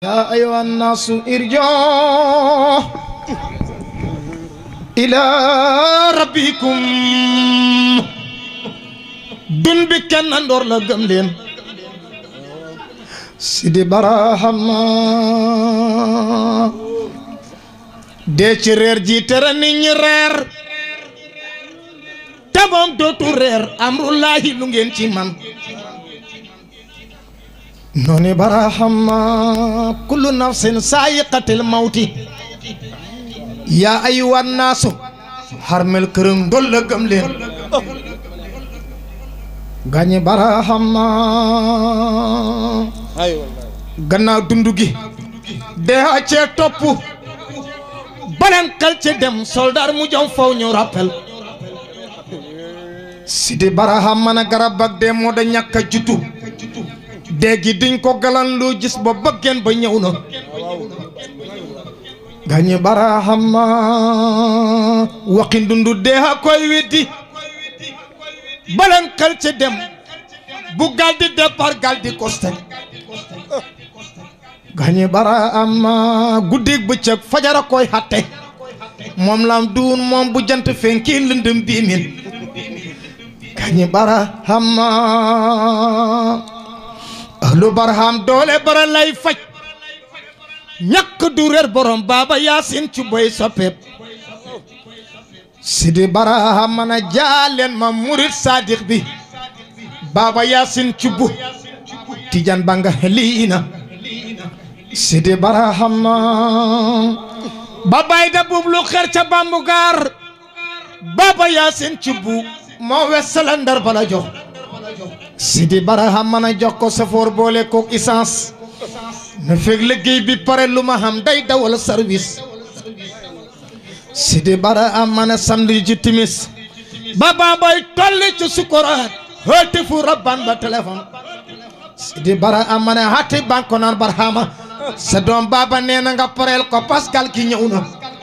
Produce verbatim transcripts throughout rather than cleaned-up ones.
يا أيها الناس ارجعوا إلى ربكم دون بكن اندور لا گم لين سيدي براهما دي ci reer ji tere nit ñi reer tabam dootu reer amrullahi lu ngeen ci man noni barahama kullu nafsin sayiqatil mawti ya ayyuhan nasu harmel kërëm dol la gëm leen gañi barahama gannaaw dundu gi deha cee topp banen kal ci dem soldat mu jom faw ñu rappel Sidi barahama na garab ak de moo da ñàkk a juddu déggi diñ ko galan lu gis ba bëggeen ba ñëw na gañi barahama waxi dundu deha koy weddi baleen xel ci dem bu gal di départ gal di koste gañi barahama guddig bëccëg fajara koy xatte moom lam duun moom bu jant fenki lëndëm bii min gañi barahama ahlu barham doole bara lay faj ñàkk du réer borom baaba yaasin ci boy soppeeb Sidi barahama na jaaleen ma murid sadiq bi baaba yaasin ci bu tijan banga liina Sidi barahama babay da bub lu xer ca bambugaar baaba yaasin ci bu moo wessala ndar bala jox Sidi barahama na jox ko safoor boole ko essence na fekk liggéey bi pare lu ma xam day dawal service Sidi barahama na samedi ci timis baba boy tolli ci sukuraat hëtti fu rabban ba téléphone Sidi barahama na hatti banko naan barahama sa doom baba nee na nga pareel ko Pascal ki ñëw na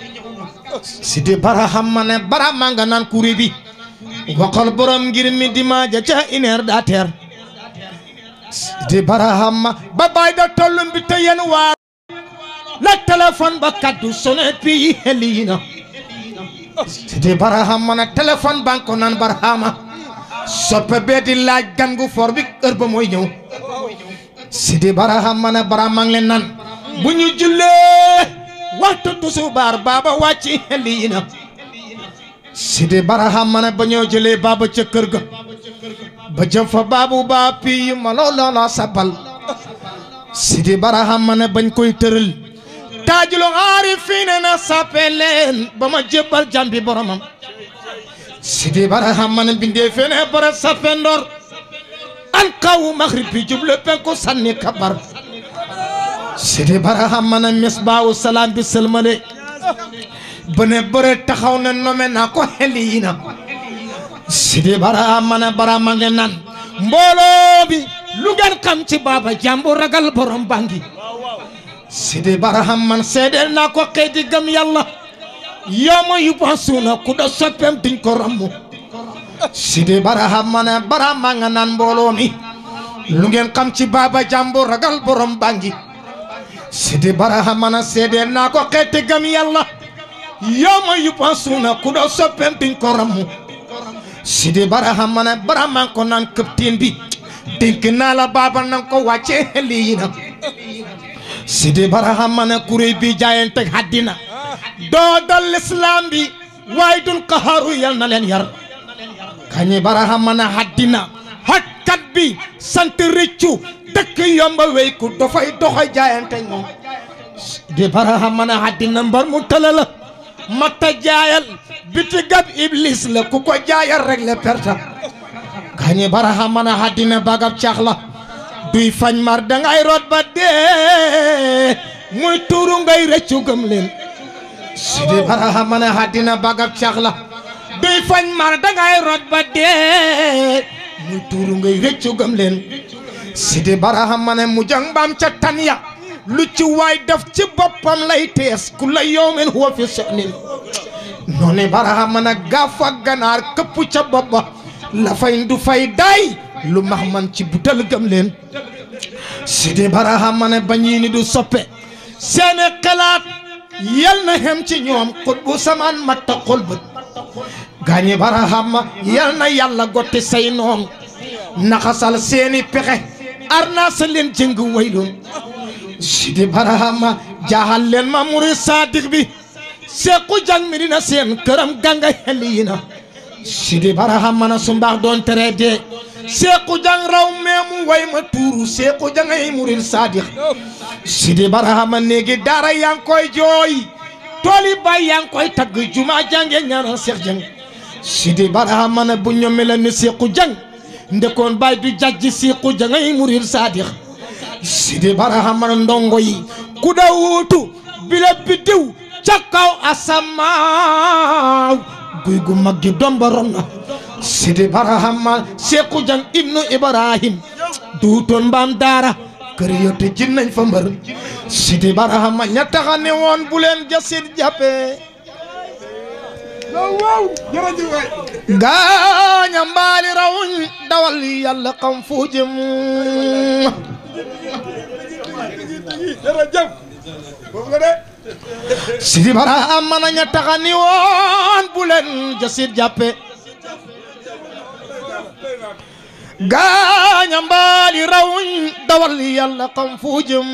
Sidi barahama ne barahama nga naan kuri bi waxal borom ngir mi dimaaja ca une heure daa teer Sidi barahama ba bay da tollum bi te yen waar la téléphone ba kaddu sone pi helina Sidi barahama na téléphone banko nan barahama soppe bee di laaj gan gu for bi heure ba mooy ñëw Sidi barahama na barahama ngi leen nan bu ñu jullee waxtu tusubaar baba wàcci helina Sidi barahama na ba ñoo jëlee baba ca kër ga ba jëm fa babu ba pi ma loola sabal Sidi barahama na bañ koy tëral taajuloo aarifiina na sappeleen ba ma jébbal jambi boromam Sidi barahama na bindee fene bara sappendor an kawu maghrib bi juble penku sanni kabar Sidi barahama na misbaawu salaam bi sëlmale bene bëre taxaw na nome naa ko xeliina Sidi barahama na barahama ngeen nan mbooloo bi lu ngeen xam ci baaba jàmbu ragal borom bangi Sidi barahama seedeel naa ko xeeti gëm yàlla yooma yu basuuna ku da soppeem diñ ko rammu Sidi barahama na barahama nga nan mbooloo mi lu ngeen xam ci baaba jàmbu ragal borom bangi Sidi barahama na seedeel naa ko xeeti gëm yàlla yooma yu basuuna ku da soppeem diñ ko rammu Sidi barahama na barahama ko naan këptiin bi dénk naa la baaba nang ko wàcce lii na Sidi barahama na kuréy bi jaayante haddina doo dal islam bi waaye dun qaharu yal na leen yar kañi barahama na haddina hakkat bi sant rëccu dëkk yomba wey ku dafay doxay jaayante moom Sidi barahama na haddina mbar mu tëla la matta jaayal biti gab iblis la ku ko jaayal rek le perta kañi barahama na haddina bagab cax la duy fañ mar dangay root ba dee muy tuuru ngay rëccu gëm leen Sidi barahama na haddina bagab cax la duy fañ mar dangay root ba dee muy tuuru ngay rëccu gëm leen Sidi barahama na mu jang baam ca tan ya lu ci waay def ci boppam lay tees ku la yowmin huwa fi sonin noonu barahama na gaafa ganaar këpp ca boppa la fay du fay day lu max man ci butal gëm leen Sidi Barahama ne bañi ni du soppe seeni xalaat yal na xem ci ñoom xutbu samaan matta xol bët gaañi Barahama yal na yàlla gotti say noon naxasal seeni pexe arna sa leen jëng waylun Sidi Barahama jaaxal leen ma muri sadiq bi Seexu Jang mi dina seen këram ganga xeli na Sidi Barahama na su mbaax doon tere dee Seexu Jang raw meemu way ma tuuru Seexu Jang ay murid sadiq Sidi Barahama néegi daara yaa ngi koy jooy tooli bay yaa ngi koy tagg juma jànge ñaanal Seex Jang Sidi Barahama na bu ñoom la ni Seexu Jang ndekoon bay du jajji Seexu Jang ay murid sadiq Sidi Barahama na ndongo yi ku da wuutu bila biddiw ca kaw asamaaw guy gu mag gi domba ron na Sidi Barahama Seexu Jang ibnu Ibrahim duutoon mbaam daara kër yote jin nañ fa mbër Sidi Barahama ña taxa ne woon bu leen jasit jàppe gaaña mbaali rawuñ dawal yàlla xam fu jëm Sidi Barahama na ña taxa ni woon bu leen jasit jàppe gaaña mbaali rawuñ dawal yàlla xam fu jëm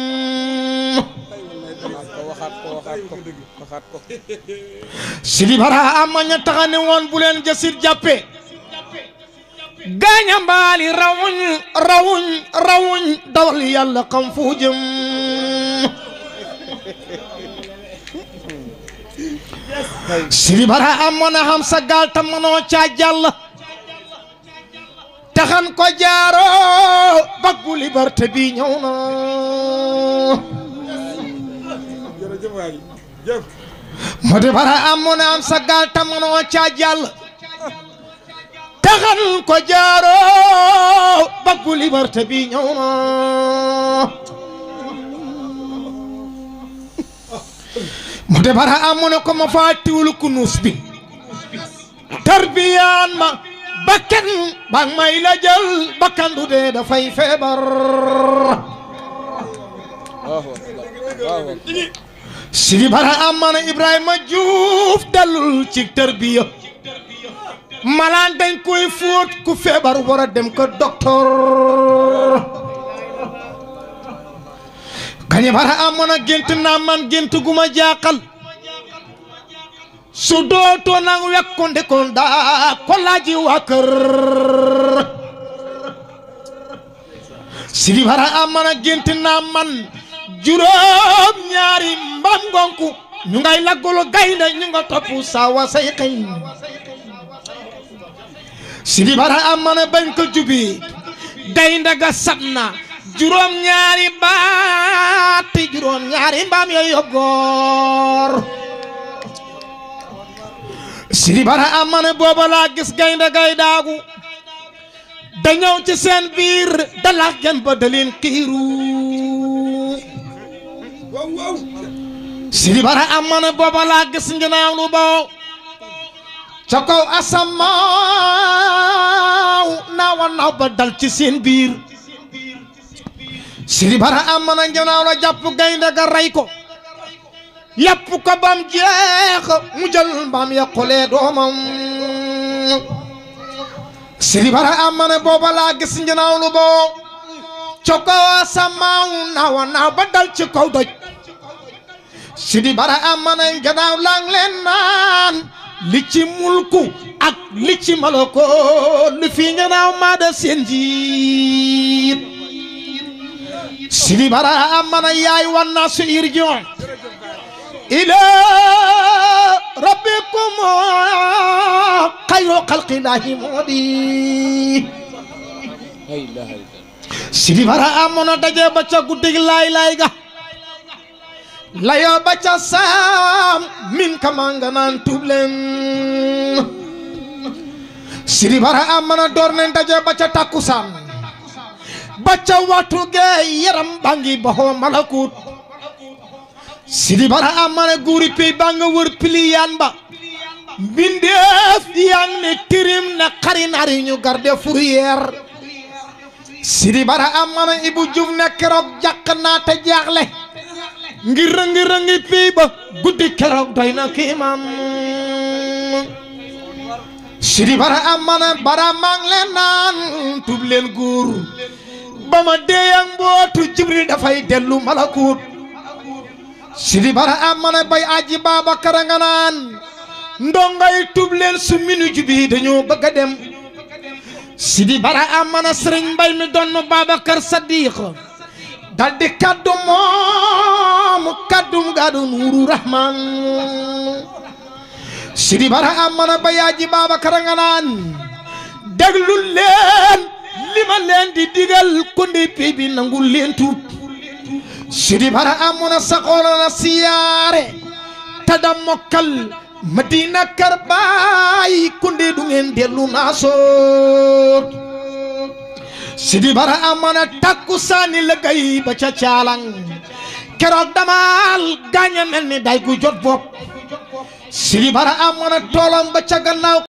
Sidi Barahama ña taxa ni woon bu leen jasit jàppe gaaña mbaali rawuñ rawuñ rawuñ dawal yàlla xam fu jëm Sidi Barahama na xam sa gaal ta mënoo caa jàll taxan ko jaaro baggu liberté bi ñëw na moo di Barahama na xam sa gaal ta mënoo caa jàll taxan ko jaaro baggu liberté bi ñëw na mu de Barahama ne ko ma faatiwul kunus bi tarbiyaan ma bakkan bang may la jël bakkan du dee dafay feebar Sidi Barahama ne Ibrahima Juuf dellul ci tarbiya malaan dañ koy fóot ku feebar war a dem ko docteur kañi Barahama na gént naa man gént gu ma jaaxal su dootoo nang wekku ndekoon daa ko laaji waa kër Sidi Barahama na gént naa man juróom ñaari mbam ngonku ñu ngay laggulu gaynde ñu nga topp sawa say xëy Sidi Barahama na bañ ko jubi gaynde ga sab na juróom ñaari baati juróom ñaari mbaam yooyu góor Sidi Barahama ne booba laa gis gaynde gay daagu da ñëw ci seen biir dalax gen ba dalin kiiru Sidi Barahama ne booba laa gis nginaaw lu boo ca kaw asamaaw naawa naaw ba dal ci seen biir Sidi Barahama na nginaaw la jàpp gaynde ga rey ko yàpp ko bam jeex mu jël mbaam yàqulee doomam Sidi Barahama ne booba laa gis nginaaw lu boo ca kaw asamaaw naawa naaw ba dal ci kaw doj Sidi Barahama ne nginaaw lang leen naan li ci mulku ak li ci malako li fi nginaaw maa da seen jiit Sidi Barahama na yaay wan naa su irjion ila rabbikum xayru xalqillaahi moo di Sidi Barahama na daje ba ca guddig laay laay ga layo ba ca saam min kamanga naan tuub leen Sidi Barahama na door nañ daje ba ca takkusaan ba ca waxtu gee yaram bangi baxoo malakut Sidi Barahama ne guuri pey banga wër piliyaan ba mbindeef yang ne tirim na xarinari ñu garde fourrière Sidi Bara amana Ibu Juuf ne keroog jàq naa te jaaxle ngir rëngi rëngi pii ba guddi keroog doy na kiimaan Sidi Bara amana bara maa ngi leen naan tub leen góor ba ma dee ak mbootu Jibril dafay dellu malakut Sidi Bara amana bay aji Babakar nga naan ndongay tub leen su minu jubi dañoo bëgg a dem Sidi Bara amana Sëriñ Mbay mi doon Babakar Sadiq dal di kaddu moom kaddum gadu Nuuru Rahman Sidi Bara amana bay aji Babakar nga naan déglu leen li ma leen di digal kundi pi bi nangul leen tuub Sidi Bara amana saxoona na siyaare tada mokkal Madina kër baay kundi du ngeen dellu naasoot Sidi Bara amana takku saani lëggay ba ca caalang keroog damal gaaña mel ni day gu jot bopp Sidi Bara amana toolam ba ca gannaaw